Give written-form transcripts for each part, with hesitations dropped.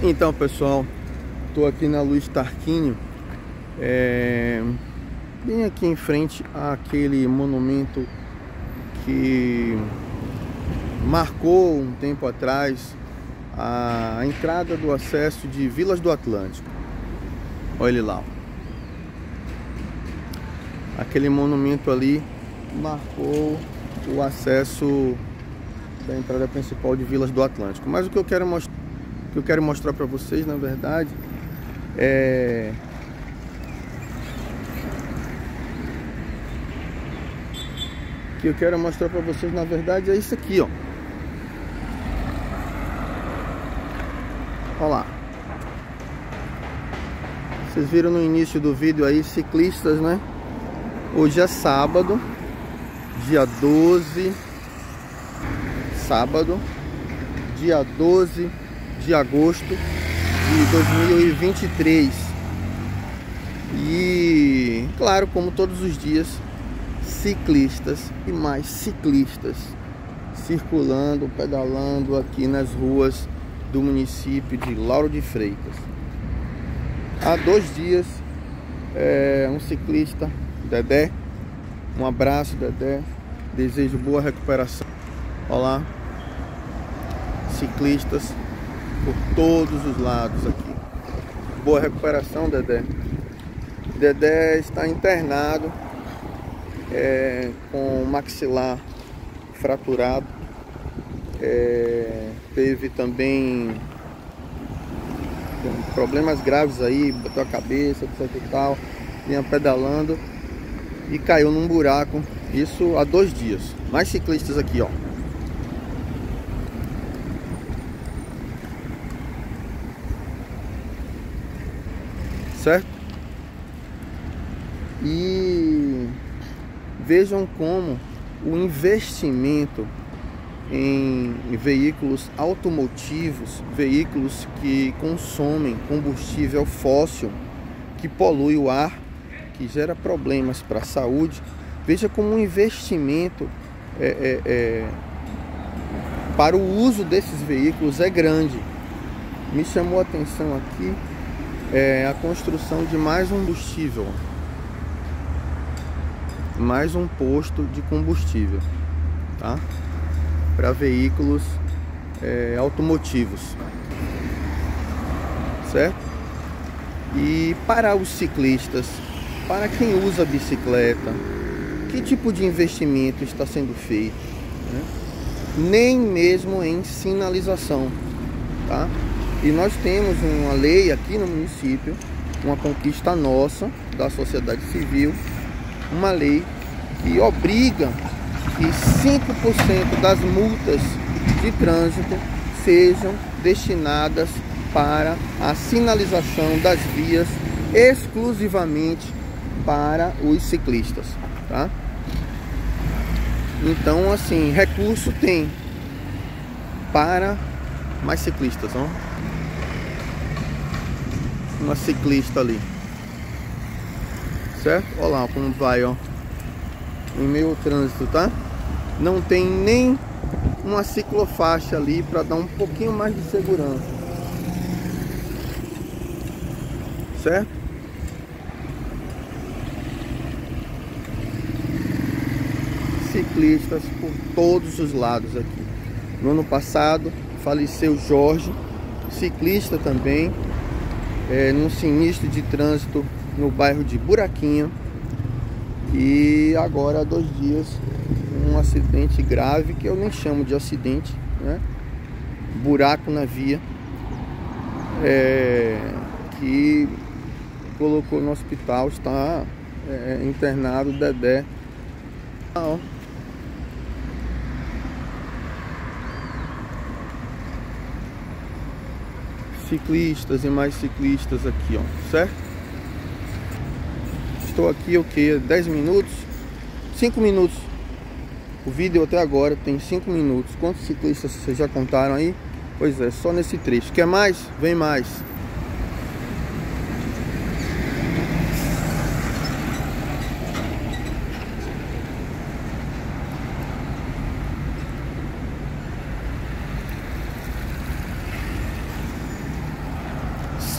Então, pessoal, estou aqui na Luiz Tarquínio, bem aqui em frente àquele monumento que marcou um tempo atrás a entrada do acesso de Vilas do Atlântico. Olha ele lá. Aquele monumento ali marcou o acesso da entrada principal de Vilas do Atlântico. Mas o que eu quero mostrar para vocês, na verdade, é isso aqui, ó. Olha lá. Vocês viram no início do vídeo aí, ciclistas, né? Hoje é sábado, dia 12, dia 12 de agosto de 2023. E, claro, como todos os dias, ciclistas e mais ciclistas circulando, pedalando aqui nas ruas do município de Lauro de Freitas. Há 2 dias, um ciclista, Dedé, um abraço, Dedé, desejo boa recuperação. Olha lá, ciclistas por todos os lados aqui. Boa recuperação, Dedé. Dedé está internado com o maxilar fraturado. Teve também problemas graves aí, bateu a cabeça, etc e tal, vinha pedalando e caiu num buraco. Isso há 2 dias. Mais ciclistas aqui, ó. Certo? E vejam como o investimento em veículos automotivos, veículos que consomem combustível fóssil, que polui o ar, que gera problemas para a saúde. Veja como o investimento para o uso desses veículos é grande. Me chamou a atenção aqui a construção de mais um combustível, mais um posto de combustível, tá? Para veículos automotivos, certo? E para os ciclistas, para quem usa bicicleta, que tipo de investimento está sendo feito, né? Nem mesmo em sinalização, tá? E nós temos uma lei aqui no município, uma conquista nossa, da sociedade civil, uma lei que obriga que 5% das multas de trânsito sejam destinadas para a sinalização das vias exclusivamente para os ciclistas, tá? Então, assim, recurso tem para mais ciclistas, ó. Uma ciclista ali, certo? Olha lá como vai, ó, em meio ao trânsito, tá? Não tem nem uma ciclofaixa ali para dar um pouquinho mais de segurança, certo? Ciclistas por todos os lados aqui. No ano passado faleceu Jorge, ciclista também, num sinistro de trânsito no bairro de Buraquinho. E agora há 2 dias um acidente grave, que eu nem chamo de acidente, né? Buraco na via, que colocou no hospital, está internado, Dedé. Ó. Ciclistas e mais ciclistas aqui, ó, certo? Estou aqui o que? 10 minutos? 5 minutos. O vídeo até agora tem 5 minutos. Quantos ciclistas vocês já contaram aí? Pois é, só nesse trecho. Quer mais? Vem mais.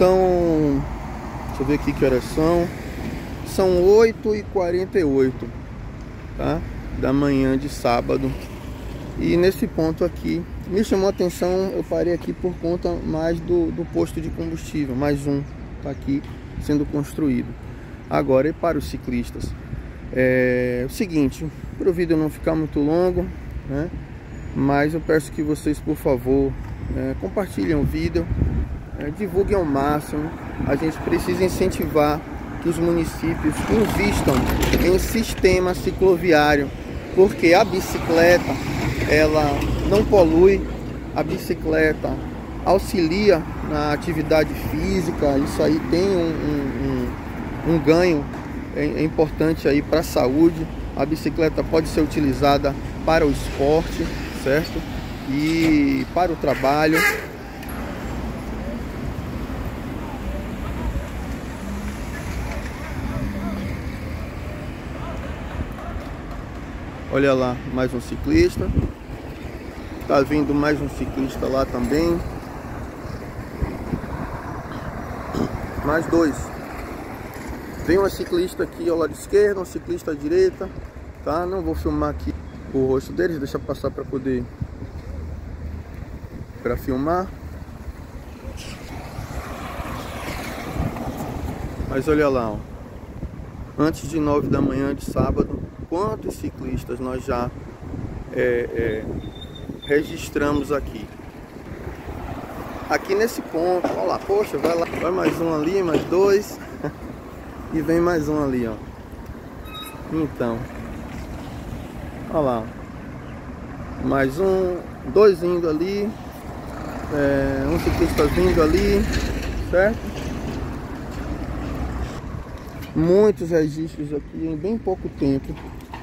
São, deixa eu ver aqui que horas são. São 8h48, tá? Da manhã de sábado. E nesse ponto aqui me chamou a atenção, eu parei aqui por conta mais do posto de combustível. Mais um tá aqui sendo construído. Agora, e para os ciclistas, é o seguinte, para o vídeo não ficar muito longo, né? Mas eu peço que vocês, por favor, compartilhem o vídeo, divulguem ao máximo. A gente precisa incentivar que os municípios invistam em sistema cicloviário, porque a bicicleta, ela não polui, a bicicleta auxilia na atividade física, isso aí tem um ganho importante aí para a saúde. A bicicleta pode ser utilizada para o esporte, certo? E para o trabalho. Olha lá, mais um ciclista. Tá vindo mais um ciclista lá também. Mais dois. Tem uma ciclista aqui ao lado esquerdo, um ciclista à direita, tá? Não vou filmar aqui o rosto deles, deixa passar para poder filmar. Mas olha lá, ó. Antes de 9 da manhã de sábado, quantos ciclistas nós já registramos aqui. Aqui nesse ponto, olha lá, poxa, vai lá, vai mais um ali, mais dois. E vem mais um ali, ó. Então, olha lá, mais um, dois indo ali, um ciclista vindo ali, certo? Muitos registros aqui em bem pouco tempo.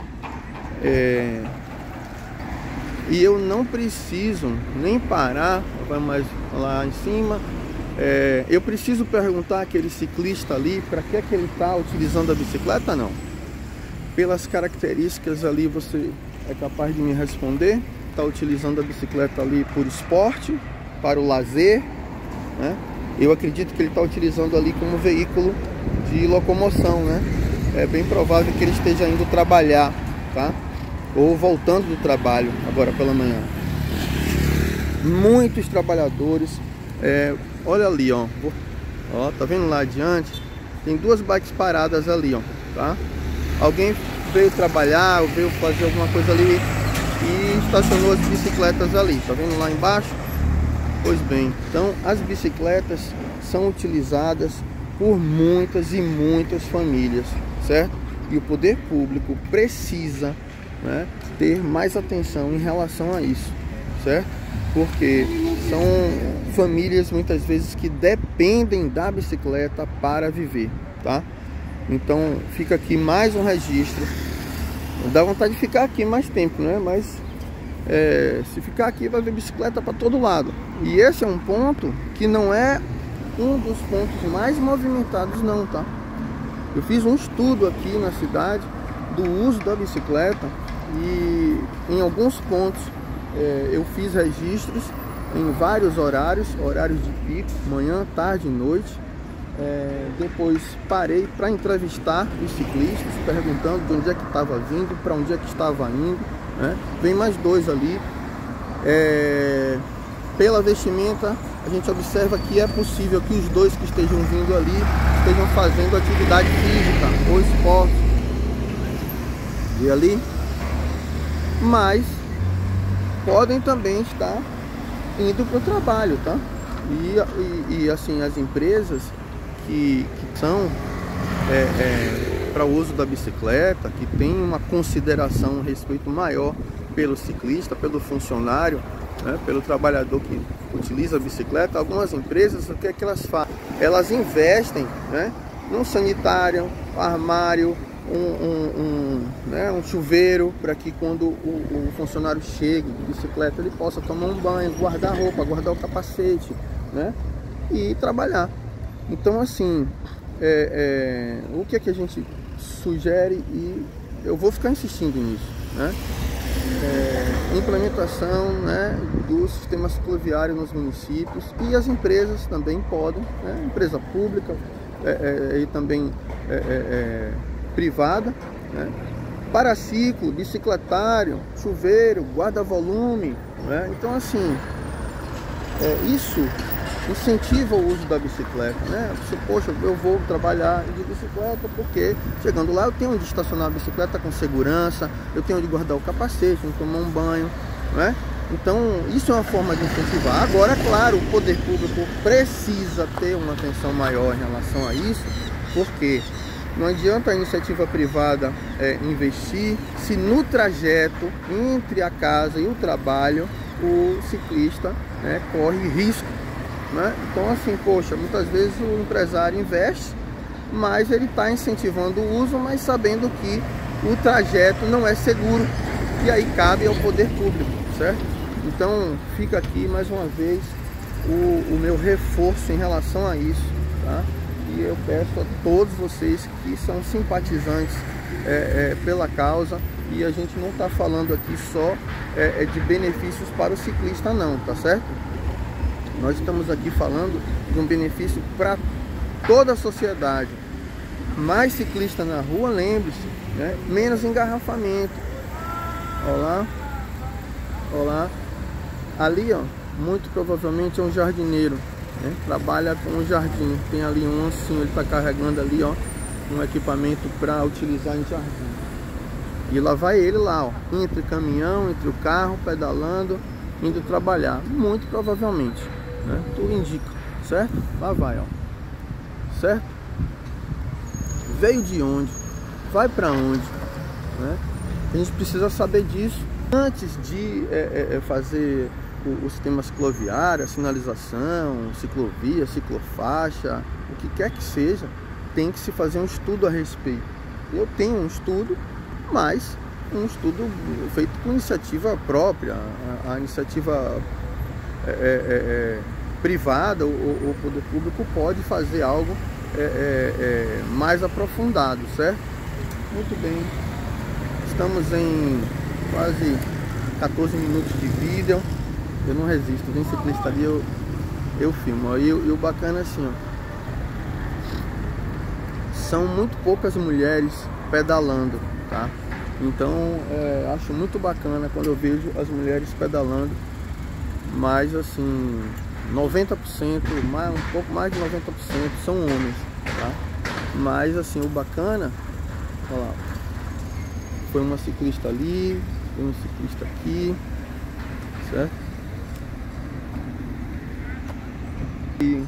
E eu não preciso nem parar, vai mais lá em cima. Eu preciso perguntar àquele ciclista ali para que ele está utilizando a bicicleta? Não. Pelas características ali você é capaz de me responder. Está utilizando a bicicleta ali por esporte, para o lazer, né? Eu acredito que ele está utilizando ali como veículo de locomoção, né? É bem provável que ele esteja indo trabalhar, tá? Ou voltando do trabalho agora pela manhã. Muitos trabalhadores. Olha ali, ó. Tá vendo lá adiante? Tem duas bikes paradas ali, ó, tá? Alguém veio trabalhar, ou veio fazer alguma coisa ali e estacionou as bicicletas ali. Tá vendo lá embaixo? Pois bem, então as bicicletas são utilizadas por muitas e muitas famílias, certo? E o poder público precisa, né, ter mais atenção em relação a isso, certo? Porque são famílias muitas vezes que dependem da bicicleta para viver, tá? Então fica aqui mais um registro. Dá vontade de ficar aqui mais tempo, né? Mas se ficar aqui vai ver bicicleta para todo lado. E esse é um ponto que não é um dos pontos mais movimentados não, tá? Eu fiz um estudo aqui na cidade do uso da bicicleta e em alguns pontos eu fiz registros em vários horários de pico, manhã, tarde e noite. Depois parei para entrevistar os ciclistas, perguntando de onde é que estava vindo, para onde é que estava indo, né? Vem mais dois ali. Pela vestimenta, a gente observa que é possível que os dois que estejam vindo ali estejam fazendo atividade física ou esporte. E ali, mas podem também estar indo para o trabalho, tá? E assim, as empresas que são para o uso da bicicleta, que tem uma consideração, um respeito maior pelo ciclista, pelo funcionário, né, pelo trabalhador que utiliza a bicicleta, algumas empresas, o que é que elas fazem? Elas investem, né, num sanitário, um armário, um chuveiro, para que quando o funcionário chegue de bicicleta, ele possa tomar um banho, guardar a roupa, guardar o capacete, né, e trabalhar. Então assim, o que é que a gente sugere, e eu vou ficar insistindo nisso, né? implementação, né, do sistema cicloviário nos municípios, e as empresas também podem, né, empresa pública e também privada, né, paraciclo, bicicletário, chuveiro, guarda-volume, né? Então assim, isso incentiva o uso da bicicleta, né? Você, poxa, eu vou trabalhar de bicicleta porque chegando lá eu tenho onde estacionar a bicicleta com segurança, eu tenho onde guardar o capacete, onde tomar um banho, né? Então isso é uma forma de incentivar. Agora, claro, o poder público precisa ter uma atenção maior em relação a isso, porque não adianta a iniciativa privada investir se no trajeto entre a casa e o trabalho o ciclista, né, corre risco, né? Então assim, poxa, muitas vezes o empresário investe, mas ele está incentivando o uso, mas sabendo que o trajeto não é seguro, e aí cabe ao poder público, certo? Então fica aqui mais uma vez o meu reforço em relação a isso, tá? E eu peço a todos vocês que são simpatizantes pela causa, e a gente não está falando aqui só de benefícios para o ciclista não, tá certo? Nós estamos aqui falando de um benefício para toda a sociedade. Mais ciclista na rua, lembre-se, né? Menos engarrafamento. Olá, olá. Ali, ó, muito provavelmente é um jardineiro, né? Trabalha com um jardim. Tem ali um ancinho, ele está carregando ali, ó, um equipamento para utilizar em jardim. E lá vai ele lá, ó, entre caminhão, entre o carro, pedalando, indo trabalhar, muito provavelmente, né? Tudo indica, certo? Lá vai, ó, certo? Veio de onde? Vai para onde, né? A gente precisa saber disso antes de fazer o sistema cicloviário, a sinalização, ciclovia, ciclofaixa, o que quer que seja. Tem que se fazer um estudo a respeito. Eu tenho um estudo, mas um estudo feito com iniciativa própria. A iniciativa privada, o poder público pode fazer algo mais aprofundado, certo? Muito bem, estamos em quase 14 minutos de vídeo. Eu não resisto, vem ciclista ali, eu filmo. E o bacana é assim, ó, são muito poucas mulheres pedalando, tá? Então acho muito bacana quando eu vejo as mulheres pedalando, mas assim 90%, um pouco mais de 90% são homens, tá? Mas assim, o bacana, olha lá, foi uma ciclista ali, foi um ciclista aqui, certo? E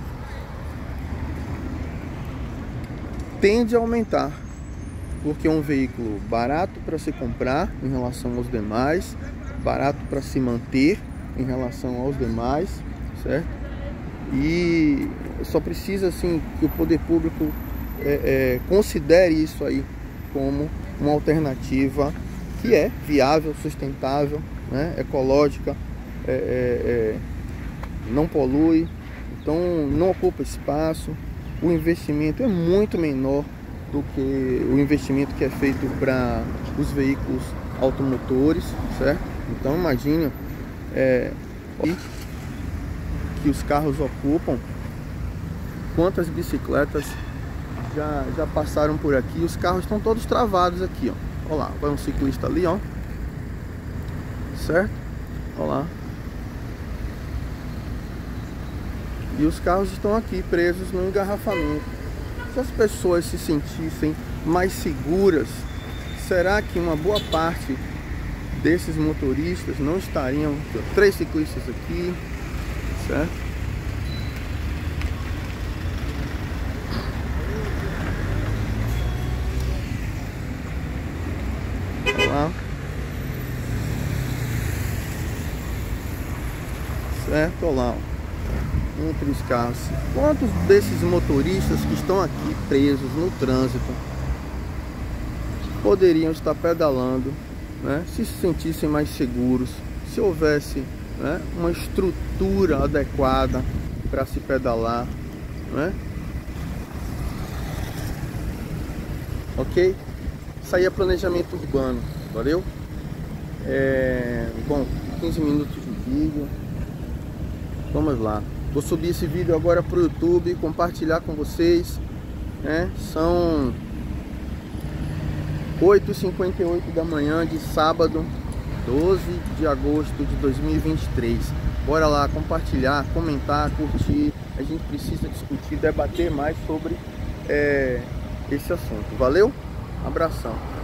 tende a aumentar, porque é um veículo barato para se comprar em relação aos demais, barato para se manter em relação aos demais, certo? E só precisa assim que o poder público considere isso aí como uma alternativa que é viável, sustentável, né? Ecológica, não polui, então não ocupa espaço. O investimento é muito menor do que o investimento que é feito para os veículos automotores, certo? Então imagine que os carros ocupam, quantas bicicletas já passaram por aqui. Os carros estão todos travados aqui, ó. Olha lá, vai um ciclista ali, ó, certo? Olha lá. E os carros estão aqui presos no engarrafamento. Se as pessoas se sentissem mais seguras, será que uma boa parte desses motoristas não estariam... 3 ciclistas aqui, certo? Olha lá. Certo, olha lá, ó. Entre os carros, quantos desses motoristas que estão aqui presos no trânsito poderiam estar pedalando, né, se sentissem mais seguros, se houvesse, né, uma estrutura adequada para se pedalar, né? Ok? Isso aí é planejamento urbano, valeu? Bom, 15 minutos de vídeo. Vamos lá. Vou subir esse vídeo agora para o YouTube, compartilhar com vocês, né? São 8h58 da manhã de sábado, 12 de agosto de 2023. Bora lá compartilhar, comentar, curtir. A gente precisa discutir, debater mais sobre esse assunto. Valeu? Abração.